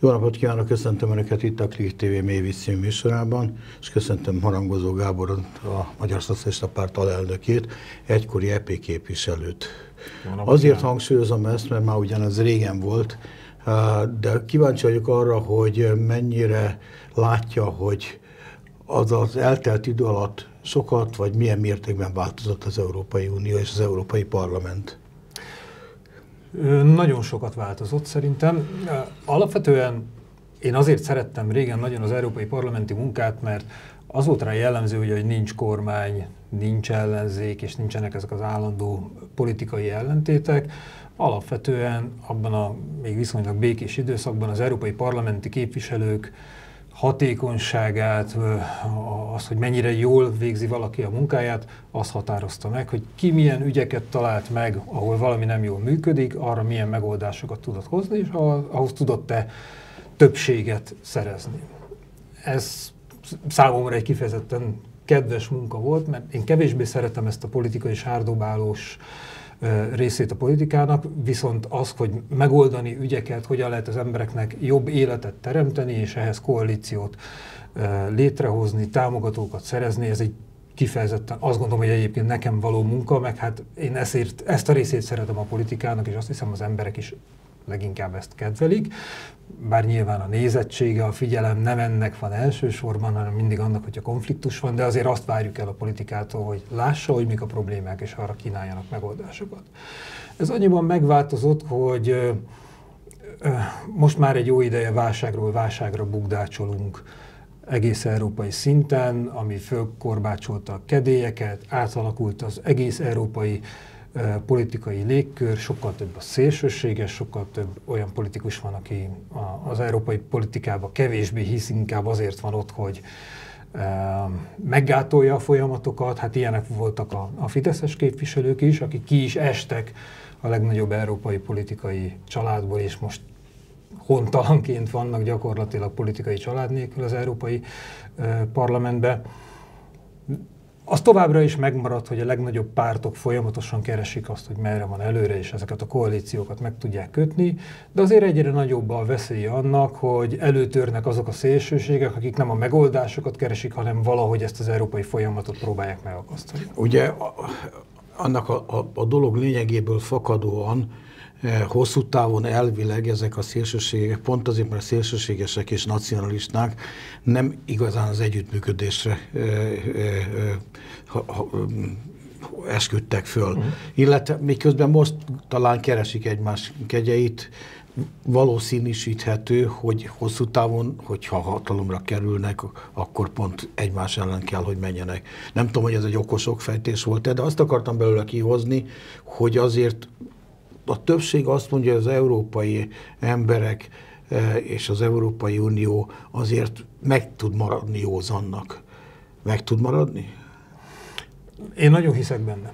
Jó napot kívánok, köszöntöm Önöket itt a Klik TV mélyvíz című műsorában, és köszöntöm Harangozó Gáborot, a Magyar Szocialista Párt alelnökét, egykori EP képviselőt. Azért hangsúlyozom ezt, mert már ugyanez régen volt, de kíváncsi vagyok arra, hogy mennyire látja, hogy az eltelt idő alatt sokat, vagy milyen mértékben változott az Európai Unió és az Európai Parlament. Nagyon sokat változott szerintem. Alapvetően én azért szerettem régen nagyon az európai parlamenti munkát, mert az volt rá jellemző, hogy nincs kormány, nincs ellenzék, és nincsenek ezek az állandó politikai ellentétek. Alapvetően abban a még viszonylag békés időszakban az európai parlamenti képviselők hatékonyságát, az, hogy mennyire jól végzi valaki a munkáját, az határozta meg, hogy ki milyen ügyeket talált meg, ahol valami nem jól működik, arra milyen megoldásokat tudott hozni, és ahhoz tudott-e többséget szerezni. Ez számomra egy kifejezetten kedves munka volt, mert én kevésbé szeretem ezt a politikai sárdobálós részét a politikának, viszont az, hogy megoldani ügyeket, hogyan lehet az embereknek jobb életet teremteni, és ehhez koalíciót létrehozni, támogatókat szerezni, ez egy kifejezetten, azt gondolom, hogy egyébként nekem való munka, meg hát én ezt a részét szeretem a politikának, és azt hiszem az emberek is leginkább ezt kedvelik, bár nyilván a nézettsége, a figyelem nem ennek van elsősorban, hanem mindig annak, hogyha konfliktus van, de azért azt várjuk el a politikától, hogy lássa, hogy mik a problémák, és arra kínáljanak megoldásokat. Ez annyiban megváltozott, hogy most már egy jó ideje válságról válságra bugdácsolunk egész európai szinten, ami fölkorbácsolta a kedélyeket, átalakult az egész európai politikai légkör, sokkal több a szélsőséges, sokkal több olyan politikus van, aki az európai politikába kevésbé hisz, inkább azért van ott, hogy meggátolja a folyamatokat. Hát ilyenek voltak a fideszes képviselők is, akik ki is estek a legnagyobb európai politikai családból, és most hontalanként vannak gyakorlatilag politikai család nélkül az Európai Parlamentben. Az továbbra is megmarad, hogy a legnagyobb pártok folyamatosan keresik azt, hogy merre van előre, és ezeket a koalíciókat meg tudják kötni, de azért egyre nagyobb a veszélye annak, hogy előtörnek azok a szélsőségek, akik nem a megoldásokat keresik, hanem valahogy ezt az európai folyamatot próbálják megakasztani. Ugye annak a dolog lényegéből fakadóan hosszú távon elvileg ezek a szélsőségek, pont azért, mert a szélsőségesek és nacionalisták nem igazán az együttműködésre esküdtek föl. Illetve miközben most talán keresik egymás kegyeit, valószínűsíthető, hogy hosszú távon, hogyha hatalomra kerülnek, akkor pont egymás ellen kell, hogy menjenek. Nem tudom, hogy ez egy okos okfejtés volt-e, de azt akartam belőle kihozni, hogy azért a többség azt mondja, hogy az európai emberek és az Európai Unió azért meg tud maradni józannak. Meg tud maradni? Én nagyon hiszek benne.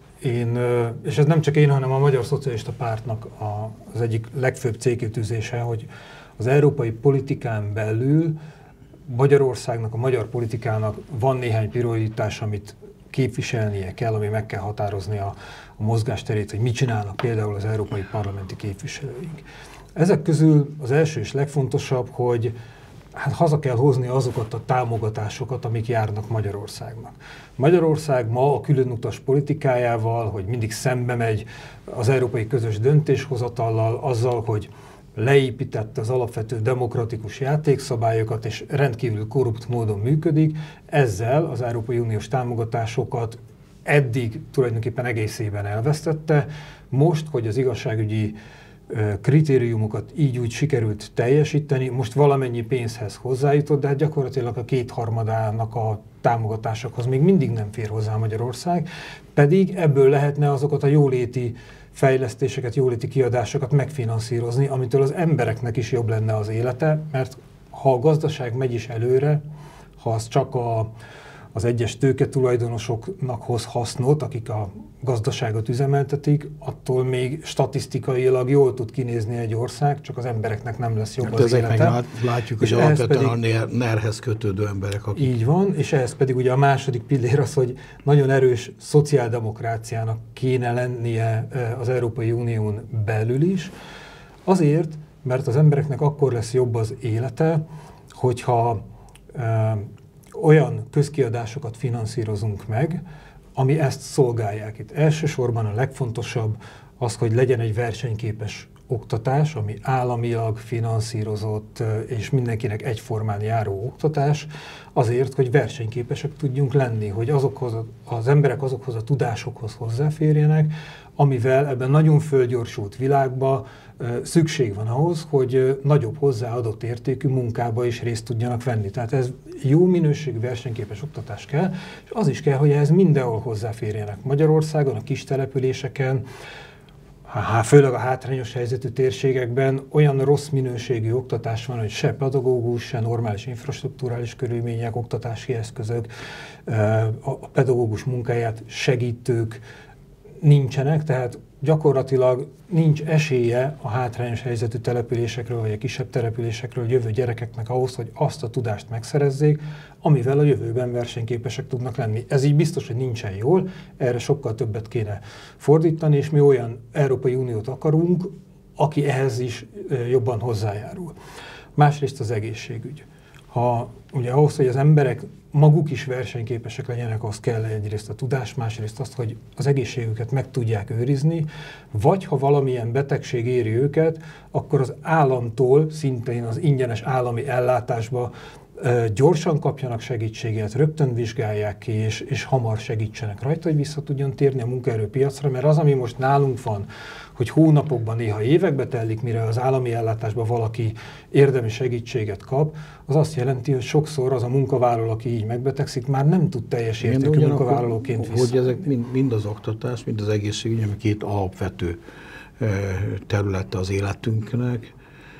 És ez nem csak én, hanem a Magyar Szocialista Pártnak az egyik legfőbb célkitűzése, hogy az európai politikán belül Magyarországnak, a magyar politikának van néhány prioritás, amit képviselnie kell, ami meg kell határozni a mozgásterét, hogy mit csinálnak például az európai parlamenti képviselőink. Ezek közül az első és legfontosabb, hogy hát haza kell hozni azokat a támogatásokat, amik járnak Magyarországnak. Magyarország ma a különutas politikájával, hogy mindig szembe megy az európai közös döntéshozatallal, azzal, hogy leépítette az alapvető demokratikus játékszabályokat, és rendkívül korrupt módon működik, ezzel az Európai Uniós támogatásokat eddig tulajdonképpen egészében elvesztette. Most, hogy az igazságügyi kritériumokat így úgy sikerült teljesíteni, most valamennyi pénzhez hozzájutott, de hát gyakorlatilag a kétharmadának a támogatásokhoz még mindig nem fér hozzá Magyarország, pedig ebből lehetne azokat a jóléti fejlesztéseket, jóléti kiadásokat megfinanszírozni, amitől az embereknek is jobb lenne az élete, mert ha a gazdaság megy is előre, ha az csak az egyes tőketulajdonosoknak hoz hasznot, akik a gazdaságot üzemeltetik, attól még statisztikailag jól tud kinézni egy ország, csak az embereknek nem lesz jobb az élete. Meg látjuk, hogy alapvetően a NER-hez kötődő emberek. Akik... Így van, és ehhez pedig ugye a második pillér az, hogy nagyon erős szociáldemokráciának kéne lennie az Európai Unión belül is, azért, mert az embereknek akkor lesz jobb az élete, hogyha olyan közkiadásokat finanszírozunk meg, ami ezt szolgálják. Itt elsősorban a legfontosabb az, hogy legyen egy versenyképes oktatás, ami államilag finanszírozott és mindenkinek egyformán járó oktatás, azért, hogy versenyképesek tudjunk lenni, hogy az emberek azokhoz a tudásokhoz hozzáférjenek, amivel ebben nagyon fölgyorsult világban szükség van ahhoz, hogy nagyobb hozzáadott értékű munkába is részt tudjanak venni. Tehát ez jó minőségű versenyképes oktatás kell, és az is kell, hogy ehhez mindenhol hozzáférjenek. Magyarországon, a kis településeken, főleg a hátrányos helyzetű térségekben olyan rossz minőségű oktatás van, hogy se pedagógus, se normális infrastrukturális körülmények, oktatási eszközök, a pedagógus munkáját segítők nincsenek, tehát gyakorlatilag nincs esélye a hátrányos helyzetű településekről, vagy a kisebb településekről jövő gyerekeknek ahhoz, hogy azt a tudást megszerezzék, amivel a jövőben versenyképesek tudnak lenni. Ez így biztos, hogy nincsen jól, erre sokkal többet kéne fordítani, és mi olyan Európai Uniót akarunk, aki ehhez is jobban hozzájárul. Másrészt az egészségügy. Ugye ahhoz, hogy az emberek maguk is versenyképesek legyenek, az kell egyrészt a tudás, másrészt azt, hogy az egészségüket meg tudják őrizni, vagy ha valamilyen betegség éri őket, akkor az államtól, szintén az ingyenes állami ellátásba gyorsan kapjanak segítséget, rögtön vizsgálják ki, és hamar segítsenek rajta, hogy vissza tudjon térni a munkaerőpiacra, mert az, ami most nálunk van, hogy hónapokban, néha évekbe telik, mire az állami ellátásban valaki érdemi segítséget kap, az azt jelenti, hogy sokszor az a munkavállaló, aki így megbetegszik, már nem tud teljes értékű munkavállalóként vissza. Hogy ezek mind az oktatás, mind az egészségügy, ami két alapvető területe az életünknek,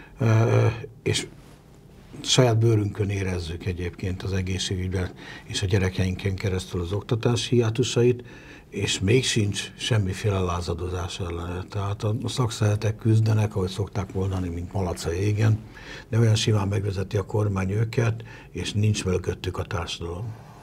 és saját bőrünkön érezzük egyébként az egészségügyben és a gyerekeinken keresztül az oktatás hiátusait, és még sincs semmiféle lázadozás ellen. Tehát a szakszervezetek küzdenek, ahogy szokták mondani, mint malac a égen, de olyan simán megvezeti a kormány őket, és nincs mögöttük a társadalom.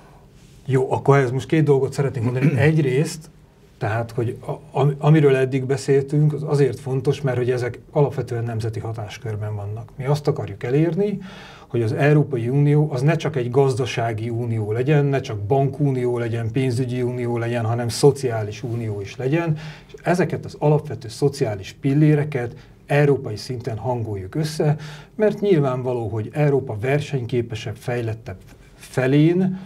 Jó, akkor ez most két dolgot szeretnénk mondani. Egyrészt, tehát, hogy amiről eddig beszéltünk, az azért fontos, mert hogy ezek alapvetően nemzeti hatáskörben vannak. Mi azt akarjuk elérni, hogy az Európai Unió az ne csak egy gazdasági unió legyen, ne csak bankunió legyen, pénzügyi unió legyen, hanem szociális unió is legyen, és ezeket az alapvető szociális pilléreket európai szinten hangoljuk össze, mert nyilvánvaló, hogy Európa versenyképesebb, fejlettebb felén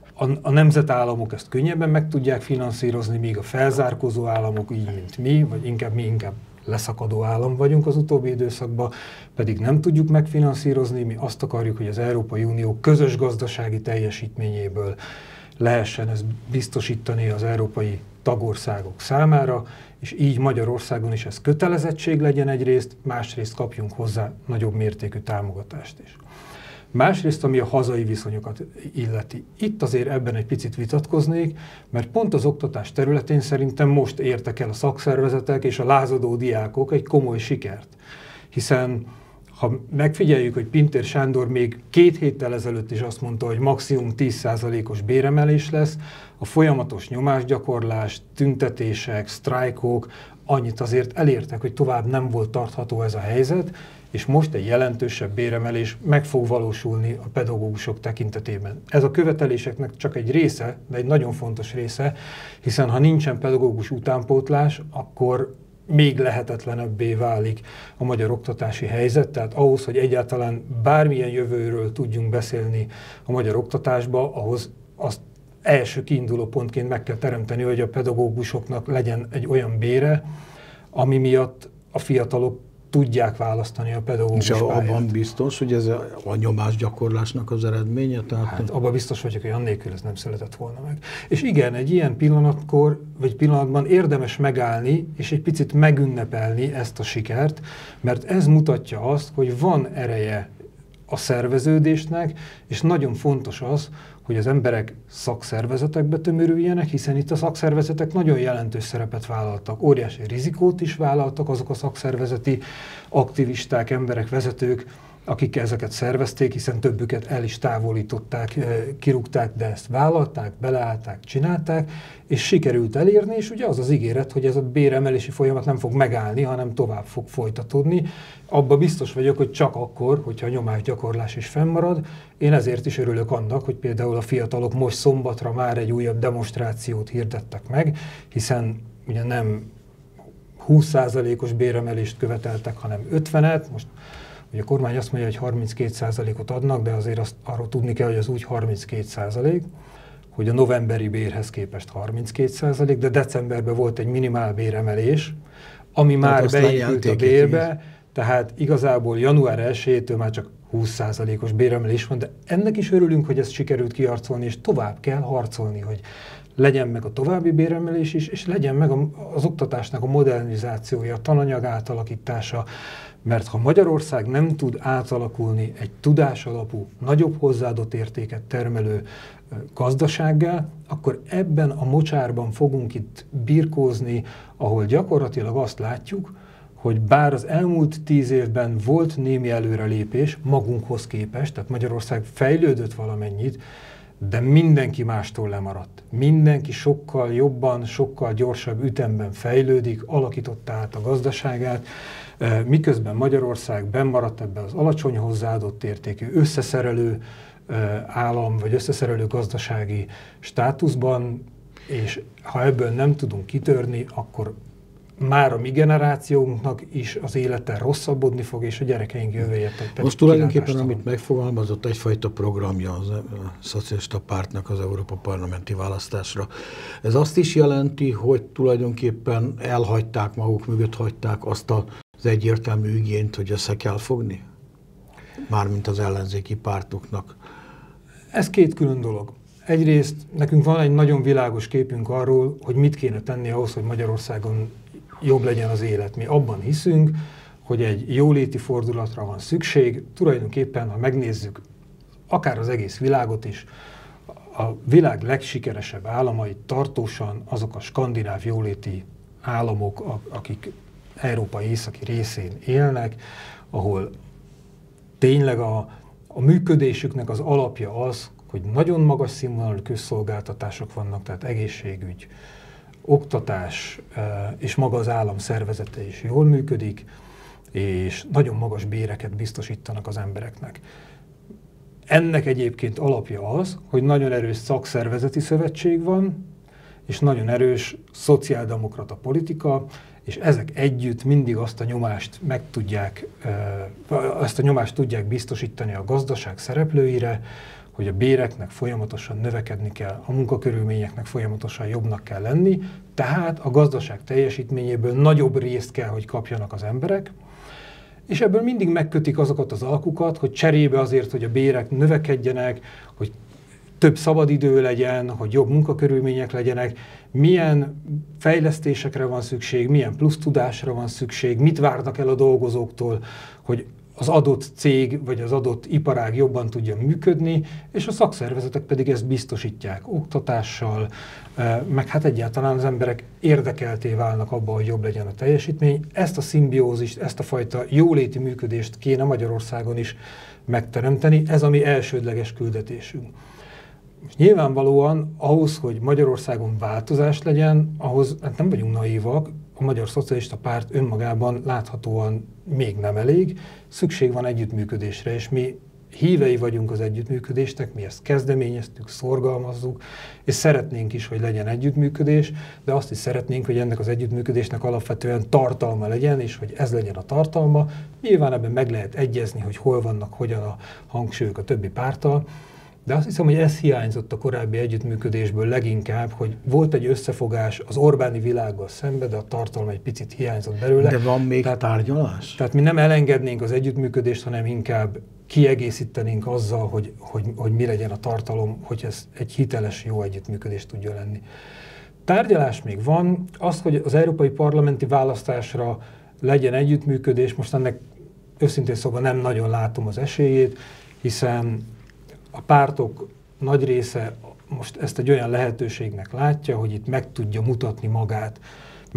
a nemzetállamok ezt könnyebben meg tudják finanszírozni, míg a felzárkózó államok, így mint mi, vagy mi inkább leszakadó állam vagyunk az utóbbi időszakban, pedig nem tudjuk megfinanszírozni, mi azt akarjuk, hogy az Európai Unió közös gazdasági teljesítményéből lehessen ezt biztosítani az európai tagországok számára, és így Magyarországon is ez kötelezettség legyen egyrészt, másrészt kapjunk hozzá nagyobb mértékű támogatást is. Másrészt, ami a hazai viszonyokat illeti. Itt azért ebben egy picit vitatkoznék, mert pont az oktatás területén szerintem most értek el a szakszervezetek és a lázadó diákok egy komoly sikert. Hiszen ha megfigyeljük, hogy Pintér Sándor még 2 héttel ezelőtt is azt mondta, hogy maximum 10%-os béremelés lesz, a folyamatos nyomásgyakorlás, tüntetések, sztrájkok annyit azért elértek, hogy tovább nem volt tartható ez a helyzet, és most egy jelentősebb béremelés meg fog valósulni a pedagógusok tekintetében. Ez a követeléseknek csak egy része, de egy nagyon fontos része, hiszen ha nincsen pedagógus utánpótlás, akkor még lehetetlenebbé válik a magyar oktatási helyzet, tehát ahhoz, hogy egyáltalán bármilyen jövőről tudjunk beszélni a magyar oktatásba, ahhoz azt első kiinduló pontként meg kell teremteni, hogy a pedagógusoknak legyen egy olyan bére, ami miatt a fiatalok tudják választani a pedagógus pályát. És abban biztos, hogy ez a nyomásgyakorlásnak az eredménye? Tehát hát abban biztos vagyok, hogy annélkül ez nem született volna meg. És igen, egy ilyen pillanatban érdemes megállni, és egy picit megünnepelni ezt a sikert, mert ez mutatja azt, hogy van ereje a szerveződésnek, és nagyon fontos az, hogy az emberek szakszervezetekbe tömörüljenek, hiszen itt a szakszervezetek nagyon jelentős szerepet vállaltak, óriási rizikót is vállaltak azok a szakszervezeti aktivisták, emberek, vezetők, akik ezeket szervezték, hiszen többüket el is távolították, kirúgták, de ezt vállalták, beleállták, csinálták, és sikerült elérni, és ugye az az ígéret, hogy ez a béremelési folyamat nem fog megállni, hanem tovább fog folytatódni. Abba biztos vagyok, hogy csak akkor, hogyha a nyomásgyakorlás is fennmarad. Én ezért is örülök annak, hogy például a fiatalok most szombatra már egy újabb demonstrációt hirdettek meg, hiszen ugye nem 20%-os béremelést követeltek, hanem 50-et. Most ugye a kormány azt mondja, hogy 32%-ot adnak, de azért arról tudni kell, hogy az úgy 32%, hogy a novemberi bérhez képest 32%, de decemberben volt egy minimál béremelés, ami már beépült a bérbe, tehát igazából január 1-től már csak 20%-os béremelés van, de ennek is örülünk, hogy ezt sikerült kiharcolni, és tovább kell harcolni, hogy legyen meg a további béremelés is, és legyen meg az oktatásnak a modernizációja, a tananyag átalakítása, mert ha Magyarország nem tud átalakulni egy tudásalapú, nagyobb hozzáadott értéket termelő gazdasággá, akkor ebben a mocsárban fogunk itt birkózni, ahol gyakorlatilag azt látjuk, hogy bár az elmúlt 10 évben volt némi előrelépés magunkhoz képest, tehát Magyarország fejlődött valamennyit, de mindenki mástól lemaradt. Mindenki sokkal jobban, sokkal gyorsabb ütemben fejlődik, alakította át a gazdaságát, miközben Magyarország bennmaradt ebben az alacsony hozzáadott értékű, összeszerelő állam, vagy összeszerelő gazdasági státuszban, és ha ebből nem tudunk kitörni, akkor már a mi generációnknak is az élete rosszabbodni fog, és a gyerekeink jövője pedig most tulajdonképpen, amit megfogalmazott, egyfajta programja a Szocialista Pártnak az Európa Parlamenti választásra. Ez azt is jelenti, hogy tulajdonképpen elhagyták, maguk mögött hagyták azt az egyértelmű igényt, hogy össze kell fogni? Mármint az ellenzéki pártoknak. Ez két külön dolog. Egyrészt nekünk van egy nagyon világos képünk arról, hogy mit kéne tenni ahhoz, hogy Magyarországon jobb legyen az élet. Mi abban hiszünk, hogy egy jóléti fordulatra van szükség. Tulajdonképpen, ha megnézzük akár az egész világot is, a világ legsikeresebb államai tartósan azok a skandináv jóléti államok, akik Európa északi részén élnek, ahol tényleg a működésüknek az alapja az, hogy nagyon magas színvonalú közszolgáltatások vannak, tehát egészségügy, oktatás és maga az állam szervezete is jól működik, és nagyon magas béreket biztosítanak az embereknek. Ennek egyébként alapja az, hogy nagyon erős szakszervezeti szövetség van, és nagyon erős szociáldemokrata politika, és ezek együtt mindig azt a nyomást tudják biztosítani a gazdaság szereplőire, hogy a béreknek folyamatosan növekedni kell, a munkakörülményeknek folyamatosan jobbnak kell lenni, tehát a gazdaság teljesítményéből nagyobb részt kell, hogy kapjanak az emberek, és ebből mindig megkötik azokat az alkukat, hogy cserébe azért, hogy a bérek növekedjenek, hogy több szabadidő legyen, hogy jobb munkakörülmények legyenek, milyen fejlesztésekre van szükség, milyen plusz tudásra van szükség, mit várnak el a dolgozóktól, hogy az adott cég vagy az adott iparág jobban tudja működni, és a szakszervezetek pedig ezt biztosítják oktatással, meg hát egyáltalán az emberek érdekelté válnak abban, hogy jobb legyen a teljesítmény. Ezt a szimbiózist, ezt a fajta jóléti működést kéne Magyarországon is megteremteni, ez a mi elsődleges küldetésünk. Most nyilvánvalóan ahhoz, hogy Magyarországon változás legyen, ahhoz hát nem vagyunk naívak, a Magyar Szocialista Párt önmagában láthatóan még nem elég, szükség van együttműködésre, és mi hívei vagyunk az együttműködésnek, mi ezt kezdeményeztük, szorgalmazzuk, és szeretnénk is, hogy legyen együttműködés, de azt is szeretnénk, hogy ennek az együttműködésnek alapvetően tartalma legyen, és hogy ez legyen a tartalma. Nyilván ebben meg lehet egyezni, hogy hol vannak, hogyan a hangsúlyok a többi párttal, de azt hiszem, hogy ez hiányzott a korábbi együttműködésből leginkább, hogy volt egy összefogás az Orbáni világgal szemben, de a tartalma egy picit hiányzott belőle. De van még tárgyalás? Tehát mi nem elengednénk az együttműködést, hanem inkább kiegészítenénk azzal, hogy mi legyen a tartalom, hogy ez egy hiteles, jó együttműködés tudja lenni. Tárgyalás még van, az, hogy az európai parlamenti választásra legyen együttműködés, most ennek őszintén szóval nem nagyon látom az esélyét, hiszen a pártok nagy része most ezt egy olyan lehetőségnek látja, hogy itt meg tudja mutatni magát,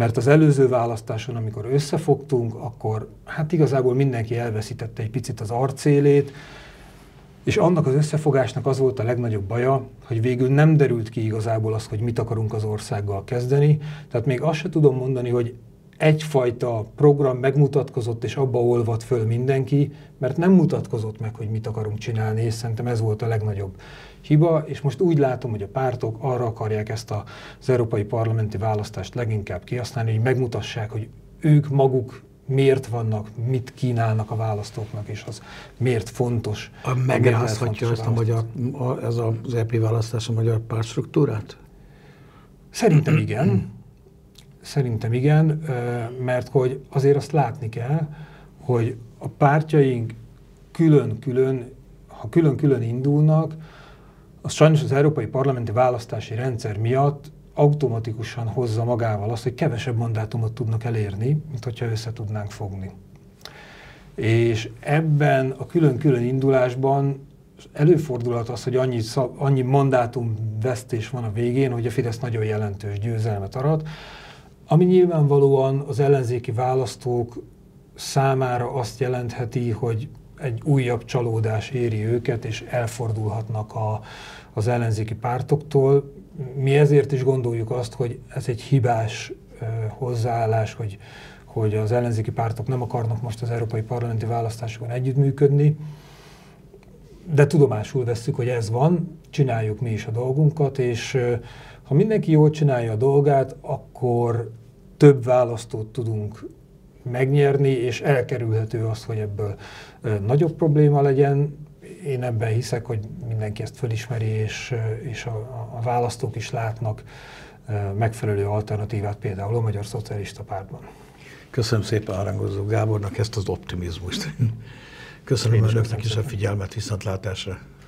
Mert az előző választáson, amikor összefogtunk, akkor hát igazából mindenki elveszítette egy picit az arcélét, és annak az összefogásnak az volt a legnagyobb baja, hogy végül nem derült ki igazából az, hogy mit akarunk az országgal kezdeni. Tehát még azt se tudom mondani, hogy egyfajta program megmutatkozott, és abba olvadt föl mindenki, mert nem mutatkozott meg, hogy mit akarunk csinálni, és szerintem ez volt a legnagyobb hiba, és most úgy látom, hogy a pártok arra akarják ezt az európai parlamenti választást leginkább kihasználni, hogy megmutassák, hogy ők maguk miért vannak, mit kínálnak a választóknak, és az miért fontos. Megrázhatja ezt ez az EP választás a magyar pártstruktúrát? Szerintem igen. Szerintem igen, mert hogy azért azt látni kell, hogy a pártjaink ha külön-külön indulnak, az sajnos az európai parlamenti választási rendszer miatt automatikusan hozza magával azt, hogy kevesebb mandátumot tudnak elérni, mint hogyha össze tudnánk fogni. És ebben a külön-külön indulásban előfordulhat az, hogy annyi mandátumvesztés van a végén, hogy a Fidesz nagyon jelentős győzelmet arat, ami nyilvánvalóan az ellenzéki választók számára azt jelentheti, hogy egy újabb csalódás éri őket, és elfordulhatnak az ellenzéki pártoktól. Mi ezért is gondoljuk azt, hogy ez egy hibás hozzáállás, hogy az ellenzéki pártok nem akarnak most az európai parlamenti választásokon együttműködni, de tudomásul vesszük, hogy ez van, csináljuk mi is a dolgunkat, és ha mindenki jól csinálja a dolgát, akkor több választót tudunk megnyerni, és elkerülhető az, hogy ebből nagyobb probléma legyen. Én ebben hiszek, hogy mindenki ezt felismeri, és a választók is látnak megfelelő alternatívát például a Magyar Szocialista Pártban. Köszönöm szépen Harangozó Gábornak ezt az optimizmust. Köszönöm önöknek is a figyelmet, viszontlátásra.